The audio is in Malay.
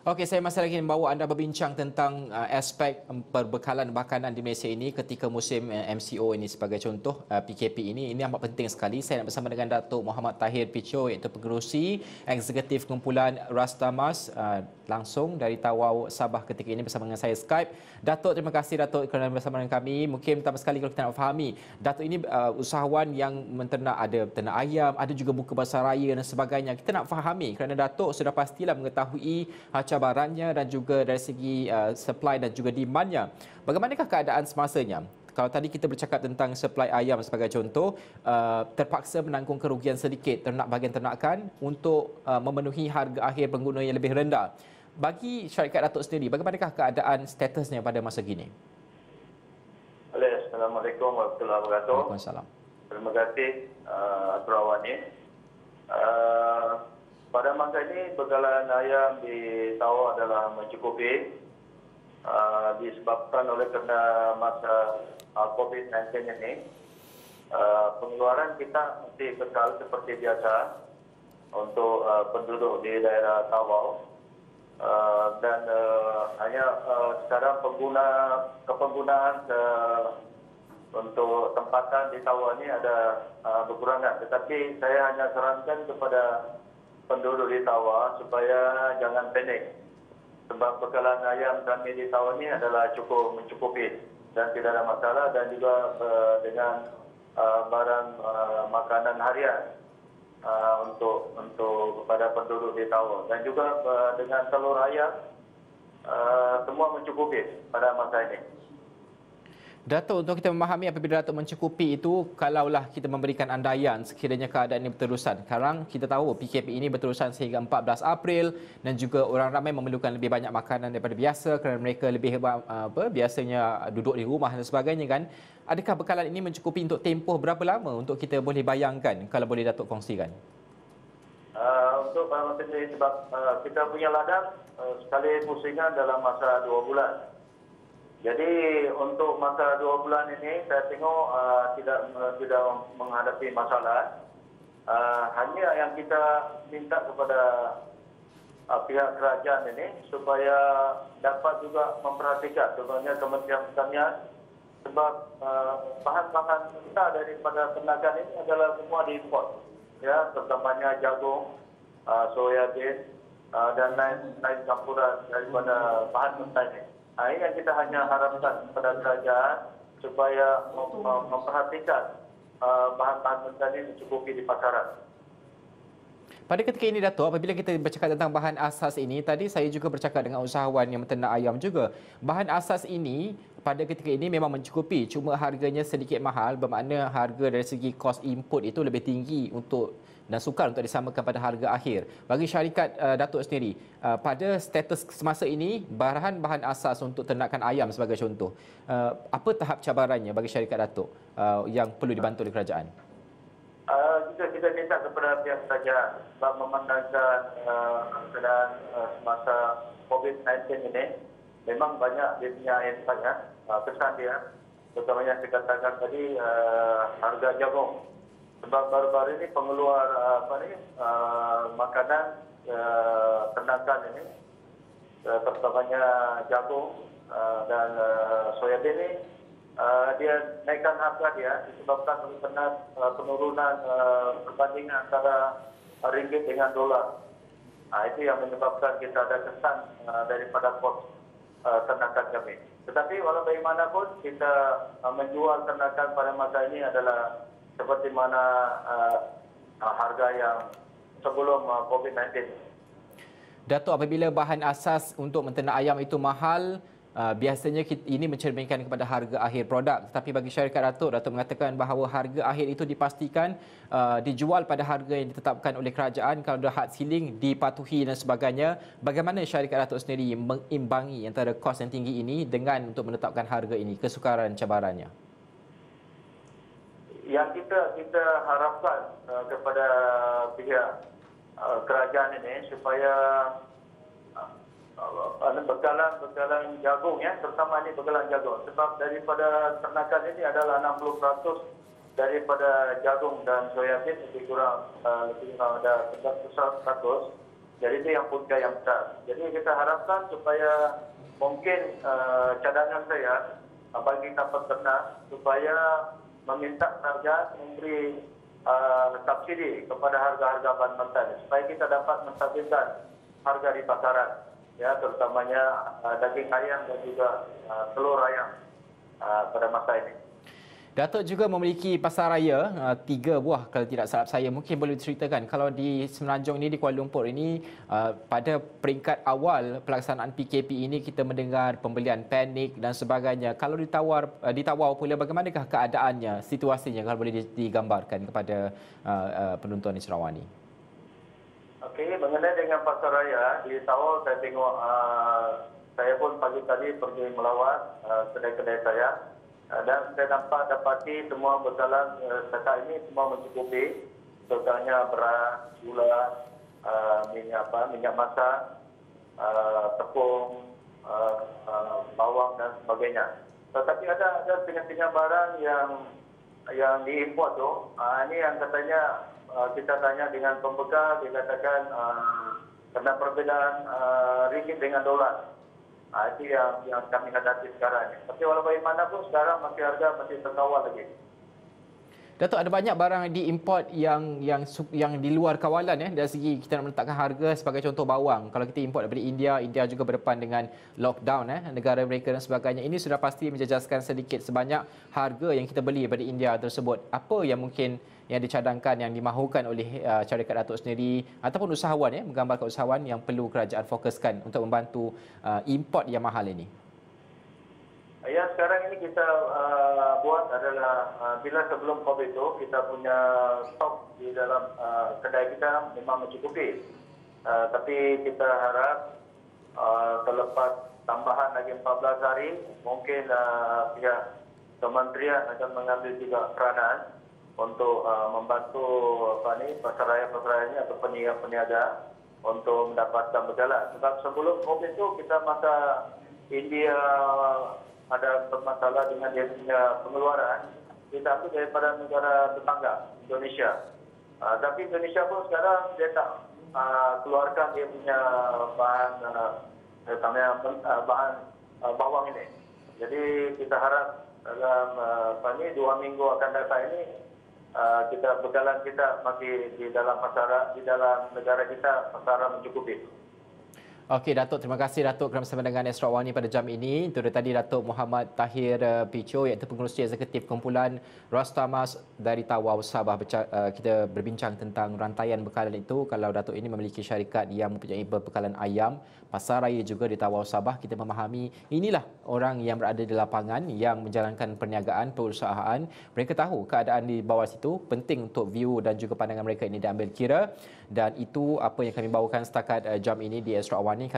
Okey, saya masih lagi membawa anda berbincang tentang aspek perbekalan makanan di Malaysia ini ketika musim MCO ini sebagai contoh PKP ini amat penting sekali. Saya nak bersama dengan Datuk Muhammad Tahir Picho iaitu pengerusi eksekutif kumpulan Rastamas langsung dari Tawau Sabah ketika ini bersama dengan saya Skype. Datuk, terima kasih Datuk kerana bersama dengan kami. Mungkin pertama sekali kalau kita nak fahami, Datuk ini usahawan yang menternak, ada ternak ayam, ada juga buka pasar raya dan sebagainya. Kita nak fahami kerana Datuk sudah pastilah mengetahui cabarannya dan juga dari segi supply dan juga demandnya. Bagaimanakah keadaan semasanya? Kalau tadi kita bercakap tentang supply ayam sebagai contoh, terpaksa menanggung kerugian sedikit ternak bahagian ternakan untuk memenuhi harga akhir pengguna yang lebih rendah. Bagi syarikat Datuk sendiri, bagaimanakah keadaan statusnya pada masa kini? Assalamualaikum warahmatullahi wabarakatuh. Waalaikumsalam. Terima kasih Atur Awani. Pada masa ini bekalan ayam di Tawau adalah mencukupi disebabkan oleh kerana masa COVID-19 ini. Pengeluaran kita masih kekal seperti biasa untuk penduduk di daerah Tawau. Dan hanya sekarang kepenggunaan untuk tempatan di Tawau ini ada berkurangan. Tetapi saya hanya sarankan kepada penduduk di Tawau supaya jangan panik. Sebab bekalan ayam kami di Tawau ini adalah cukup mencukupi dan tidak ada masalah, dan juga dengan barang makanan harian untuk kepada penduduk di Tawau, dan juga dengan telur ayam semua mencukupi pada masa ini. Datuk, untuk kita memahami apabila Datuk mencukupi itu, kalaulah kita memberikan andaian sekiranya keadaan ini berterusan. Sekarang kita tahu PKP ini berterusan sehingga 14 April dan juga orang ramai memerlukan lebih banyak makanan daripada biasa kerana mereka lebih biasanya duduk di rumah dan sebagainya kan. Adakah bekalan ini mencukupi untuk tempoh berapa lama untuk kita boleh bayangkan, kalau boleh Datuk kongsikan? Untuk masa ini sebab kita punya ladang sekali pusingan dalam masa 2 bulan. Jadi untuk masa 2 bulan ini saya tengok tidak menghadapi masalah. Hanya yang kita minta kepada pihak kerajaan ini supaya dapat juga memperhatikan, contohnya Kementerian Pertanian, sebab bahan-bahan kita daripada ternakan ini adalah semua diimport, ya, terutamanya jagung, soyabin dan lain campuran daripada bahan mentah ini. Ini yang kita hanya harapkan kepada kerajaan supaya memperhatikan bahan-bahan mentah ini mencukupi di pasaran. Pada ketika ini Datuk, apabila kita bercakap tentang bahan asas ini, tadi saya juga bercakap dengan usahawan yang menternak ayam juga. Bahan asas ini pada ketika ini memang mencukupi, cuma harganya sedikit mahal, bermakna harga dari segi kos input itu lebih tinggi dan sukar untuk disamakan pada harga akhir. Bagi syarikat Datuk sendiri, pada status semasa ini, bahan asas untuk ternakan ayam sebagai contoh, apa tahap cabarannya bagi syarikat Datuk yang perlu dibantu oleh kerajaan? Kita minta kepada pihak kerajaan sebab memandangkan keadaan semasa COVID-19 ini memang banyak dia punya impaknya, kesan dia, terutamanya saya katakan tadi harga jagung. Sebab baru-baru ini pengeluar makanan ternakan ini, terutamanya jagung dan soyabin ini, dia naikkan harga dia disebabkan oleh penurunan perbandingan antara ringgit dengan dolar. Itu yang menyebabkan kita ada kesan daripada kos ternakan kami. Tetapi walau bagaimanapun kita menjual ternakan pada masa ini adalah seperti mana harga yang sebelum COVID-19. Datuk, apabila bahan asas untuk menternak ayam itu mahal, biasanya ini mencerminkan kepada harga akhir produk. Tetapi bagi syarikat Datuk mengatakan bahawa harga akhir itu dipastikan dijual pada harga yang ditetapkan oleh kerajaan. Kalau ada had ceiling dipatuhi dan sebagainya, bagaimana syarikat Datuk sendiri mengimbangi antara kos yang tinggi ini dengan untuk menetapkan harga ini, kesukaran cabarannya? Yang kita harapkan kepada pihak kerajaan ini supaya bekalan jagung, ya, terutama ini bekalan jagung, sebab daripada ternakan ini adalah 60% daripada jagung dan soyabin, lebih kurang ada 11%. Jadi itu yang punca yang besar. Jadi kita harapkan supaya mungkin cadangan saya bagi kapal ternak supaya meminta harga memberi subsidi kepada harga-harga bahan mentah supaya kita dapat menstabilkan harga di pasaran, ya terutamanya daging ayam dan juga telur ayam pada masa ini. Datuk juga memiliki pasar raya 3 buah kalau tidak salah saya. Mungkin boleh diceritakan kalau di Semenanjung ini, di Kuala Lumpur ini, pada peringkat awal pelaksanaan PKP ini kita mendengar pembelian panik dan sebagainya. Kalau ditawar pula, bagaimanakah keadaannya, situasinya kalau boleh digambarkan kepada penonton di Sarawak ini? Okey, mengenai dengan pasar raya di Tawau, saya tengok saya pun pagi tadi pergi melawat kedai-kedai saya. Dan saya dapati semua berjalan setakat ini semua mencukupi, contohnya beras, gula, minyak masak, tepung, bawang dan sebagainya. Tetapi ada setengah-setengah barang yang diimport tu, ini yang katanya kita tanya dengan pembekal, dia katakan kena perbezaan ringgit dengan dolar. Itu yang kami hadapi sekarang ini. Tapi walau bagaimanapun sekarang masih harga masih terkawal lagi. Datuk, ada banyak barang diimport yang di luar kawalan ya, dari segi kita nak meletakkan harga. Sebagai contoh bawang, kalau kita import daripada India juga berdepan dengan lockdown negara mereka dan sebagainya. Ini sudah pasti menjejaskan sedikit sebanyak harga yang kita beli daripada India tersebut. Apa yang mungkin yang dicadangkan, yang dimahukan oleh syarikat Datuk sendiri ataupun usahawan menggambarkan usahawan yang perlu kerajaan fokuskan untuk membantu import yang mahal ini? Yang sekarang ini kita buat adalah bila sebelum COVID itu kita punya stok di dalam kedai kita memang mencukupi. Tapi kita harap selepas tambahan lagi 14 hari mungkin pihak kementerian akan mengambil juga peranan untuk membantu pasar raya ini atau peniaga untuk mendapatkan berjalan. Sebab sebelum COVID itu kita masa India ada bermasalah dengan dia punya pengeluaran, kita ambil daripada negara tetangga, Indonesia. Tapi Indonesia pun sekarang dia tak keluarkan dia punya bahan bawang ini. Jadi kita harap dalam 2 minggu akan datang ini kita berjalan kita masih di dalam pasaran, di dalam negara kita pasaran mencukupi. Okey Datuk, terima kasih Datuk kerana bersama dengan Astro Awani pada jam ini. Itu tadi Datuk Muhammad Tahir Picho, iaitu pengerusi eksekutif kumpulan Rostamas dari Tawau, Sabah. Kita berbincang tentang rantaian bekalan itu. Kalau Datuk ini memiliki syarikat yang mempunyai berbekalan ayam, pasar raya juga di Tawau, Sabah, kita memahami inilah orang yang berada di lapangan yang menjalankan perniagaan, perusahaan. Mereka tahu keadaan di bawah situ, penting untuk view dan juga pandangan mereka ini diambil kira. Dan itu apa yang kami bawakan setakat jam ini di Astro Awani.